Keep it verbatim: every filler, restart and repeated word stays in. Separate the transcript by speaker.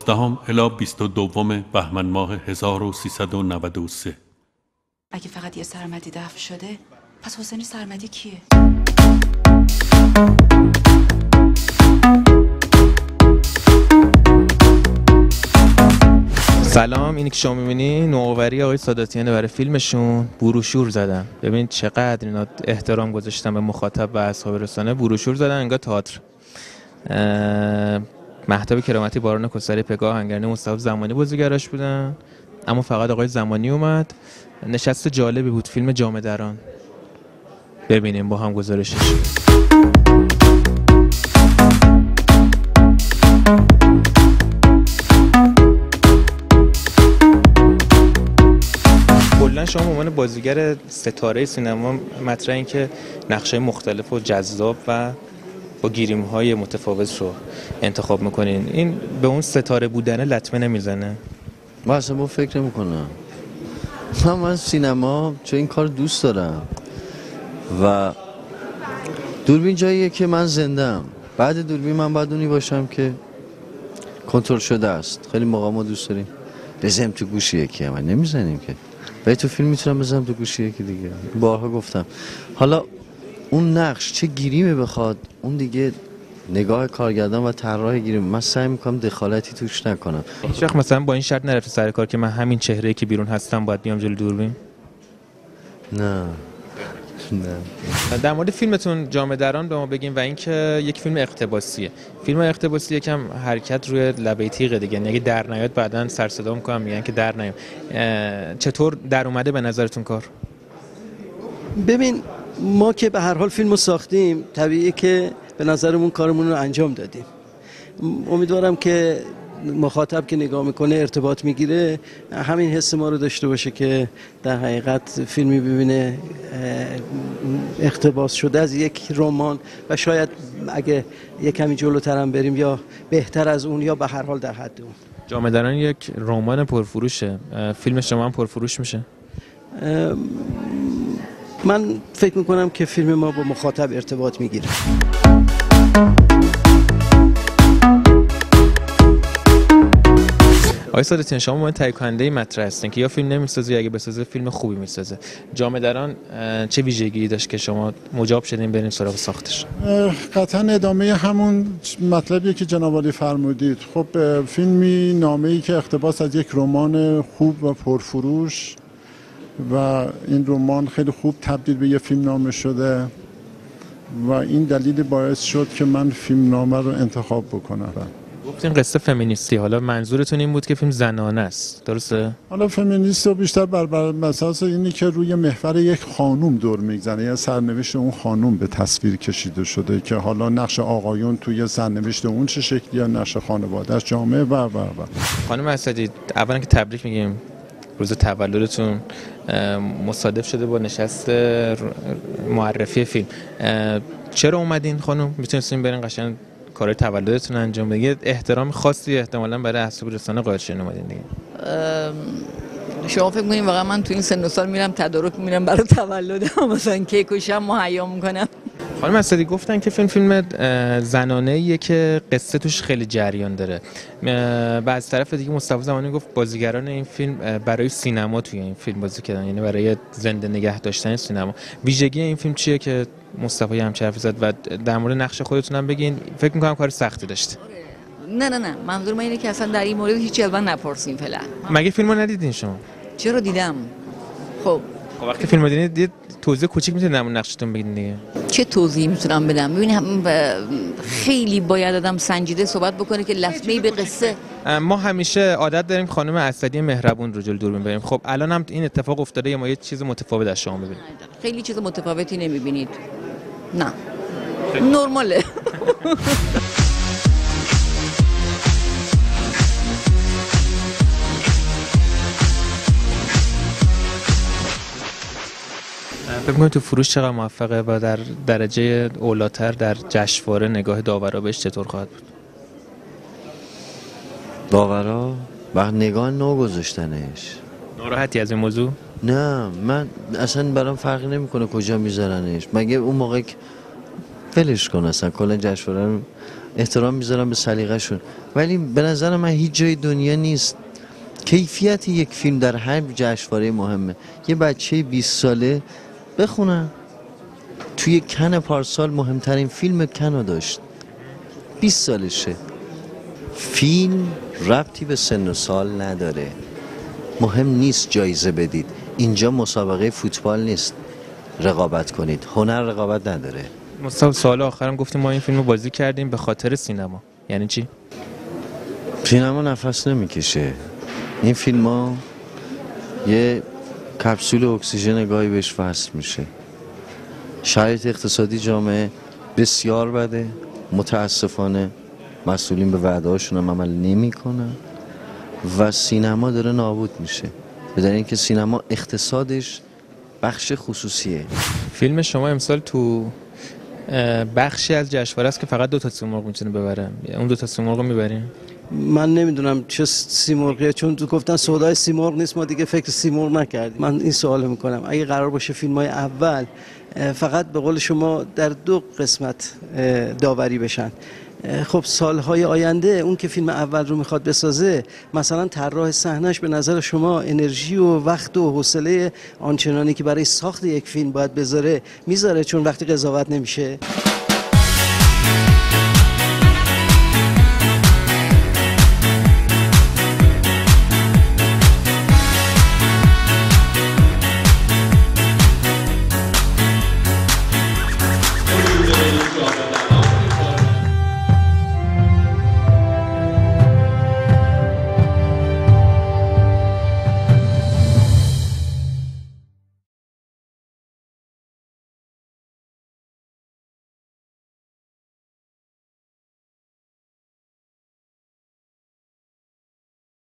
Speaker 1: پانزدهم الی بیست و دوم بهمن ماه هزار و سیصد و نود و سه.
Speaker 2: اگه فقط یه سرمدی دفع شده، پس حسین سرمدی کیه؟
Speaker 3: سلام، اینی که شما می‌بینی نوآوری آقای ساداتیانه برای فیلمشون بروشور زدن. ببین چقدر اینا احترام گذاشتن به مخاطب و اصحاب رسانه. بروشور زدن انگار تئاتر. مهتاب کرامتی، باران کسری، پگاه هنگرنی، مصطفی زمانی بازیگراش بودن، اما فقط آقای زمانی اومد. نشست جالبی بود. فیلم جامه دران. ببینیم با هم گزارشش. کلا شما به عنوان بازیگر ستاره سینما مطرح این که نقش‌های مختلف و جذاب و با گیریم‌های متفاوت رو انتخاب می‌کنین، این به اون ستاره بودن لطمه نمیزنه؟
Speaker 4: من اصلا با فکر نمی‌کنم. من من سینما چون این کار دوست دارم و دوربین جاییه که من زنده‌ام. بعد دوربین من باید اونی باشم که کنترل شده است. خیلی موقع ما دوست داریم بزنیم تو گوش یکی، من نمیزنیم که. ولی تو فیلم میتونم بزنم تو گوش یکی دیگه. بارها گفتم. حالا اون نقش چه گیریمه بخواد، اون دیگه نگاه کارگردان و طراح گیریم. من سعی میکنم دخالتی توش نکنم.
Speaker 3: هیچ وقت مثلا با این شرط نرفتی سر کار که من همین چهره‌ای که بیرون هستم باید بیام جلوی دوربین؟
Speaker 4: نه نه.
Speaker 3: در مورد فیلمتون جامه دران به ما بگین و اینکه یک فیلم اقتباسیه. فیلم اقتباسی یکم حرکت روی لبه تیغه دیگه، یعنی در نیاد بعدن سر صدا میکنم میگن که در نیام. چطور در اومده به نظرتون کار؟
Speaker 5: ببین، ما که به هر حال فیلمو ساختیم، طبیعیه که به نظرمون کارمون رو انجام دادیم. امیدوارم که مخاطب که نگاه میکنه ارتباط میگیره همین حس ما رو داشته باشه که در حقیقت فیلمی ببینه اقتباس شده از یک رمان و شاید اگه یک کمی جلوتر هم بریم یا بهتر از اون یا به هر حال در حد اون.
Speaker 3: جامه دران یک رمان پرفروشه. فیلم شما هم پرفروش میشه؟
Speaker 5: من فکر میکنم که فیلم ما با مخاطب ارتباط میگیره.
Speaker 3: آقای ساداتیان، شما من تهیه کننده مطرح هستین که یا فیلم نمیسازه یا اگه بسازه فیلم خوبی میسازه. جامه دران چه ویژگی داشت که شما مجاب شدین برین سراغ ساختش؟
Speaker 6: قطعا ادامه همون مطلبیه که جناب عالی فرمودید. خب فیلمی نامه‌ای که اقتباس از یک رمان خوب و پرفروش و این رمان خیلی خوب تبدیل به یه فیلم نامه شده و این دلیل باعث شد که من فیلم نامه رو انتخاب بکنم.
Speaker 3: گفتین قصه فمینیستی، حالا منظورتون این بود که فیلم زنانه است، درسته؟
Speaker 6: حالا فمینیست رو بیشتر بر بر اساس اینی که روی محور یک خانوم دور میگذره، یا سرنوشت اون خانوم به تصویر کشیده شده که حالا نقش آقایون توی سرنوشت اون چه شکلیه، نقش خانواده‌اش، جامعه و و و.
Speaker 3: خانم اسدی، اولا که تبریک میگیم، روز تولدتون مصادف شده با نشست معرفی فیلم. چرا اومدین خانم؟ میتونستین برین قشنگ کارهای تولدتون انجام بدین. احترام خاصی احتمالاً برای اصحاب رسانه قائل شدین اومدین دیگه.
Speaker 7: شما فکر می‌کنین واقعا من تو این سن و سال میرم تدارک میرم برای تولدم مثلا کیک و شب مهیا میکنم؟
Speaker 3: خانم اسدی گفتن که فیلم فیلم زنانه‌ایه که قصه توش خیلی جریان داره. و از طرف دیگه مصطفی زمانی گفت بازیگران این فیلم برای سینما توی این فیلم بازی کردن، یعنی برای زنده نگه داشتن سینما. ویژگی این فیلم چیه که مصطفی هم حرف زد و در مورد نقش خودتون هم بگین؟ فکر می‌کنم کار سختی داشته.
Speaker 7: نه نه نه، منظور من اینه که اصلا در این مورد هیچ جلوه نپرسیم فعلا.
Speaker 3: مگه فیلمو ندیدین شما؟
Speaker 7: چرا دیدم. خب
Speaker 3: وقتی فیلمو دیدین توضیح کوچیک میتونید در مورد نقشتون بگین دیگه؟
Speaker 7: چه توضیحی میتونم بدم؟ ببین خیلی باید آدم سنجیده صحبت بکنه که لطمه‌ای به قصه.
Speaker 3: ما همیشه عادت داریم خانم اسدی مهربون رو جلوی دوربین بریم. خب الان هم این اتفاق افتاده، ما یه چیز متفاوت از شما ببینیم.
Speaker 7: خیلی چیز متفاوتی نمیبینید. نه نرماله.
Speaker 3: فکر می‌کنید تو فروش چقدر موفقه و در درجه اولاتر در جشنواره نگاه داورا بهش چطور خواهد بود؟
Speaker 4: داورا وقت نگاه نو گذاشتنش.
Speaker 3: ناراحتی از این موضوع؟
Speaker 4: نه، من اصلا برام فرقی نمیکنه کجا میذارنش. مگه اون موقع ولش کن اصلا کلا جشنواره رو احترام میذارم به سلیقه‌شون، ولی به نظر من هیچ جای دنیا نیست کیفیت یک فیلم در هر جشنواره مهمه. یه بچه بیست ساله بخونم توی کن پارسال مهمترین فیلم کن داشت، بیست سالشه. فیلم ربطی به سن و سال نداره، مهم نیست جایزه بدید، اینجا مسابقه فوتبال نیست رقابت کنید، هنر رقابت نداره.
Speaker 3: مصطفی سوال آخرم گفتیم ما این فیلم رو بازی کردیم به خاطر سینما، یعنی چی؟
Speaker 4: سینما نفس نمیکشه، این فیلم ها یه کپسول اکسیژن گاهی بهش وصل میشه. شرایط اقتصادی جامعه بسیار بده، متاسفانه مسئولین به وعده هاشون هم عمل نمی کنن و سینما داره نابود میشه، بدون اینکه سینما اقتصادش بخش خصوصیه.
Speaker 3: فیلم شما امسال تو بخشی از جشنواره است که فقط دو تا سیمرغ میتونه ببره، اون دو تا سیمرغ رو میبرین؟
Speaker 5: من نمیدونم چه سیمرغیه، چون تو گفتن سودای سیمرغ نیست، ما دیگه فکر سیمرغ نکردیم. من این سوال میکنم اگه قرار باشه فیلم‌های اول فقط به قول شما در دو قسمت داوری بشن، خب سالهای آینده اون که فیلم اول رو میخواد بسازه مثلا طراح صحنه‌اش به نظر شما انرژی و وقت و حوصله آنچنانی که برای ساخت یک فیلم باید بذاره میذاره، چون وقتی قضاوت نمیشه؟
Speaker 1: Thank you.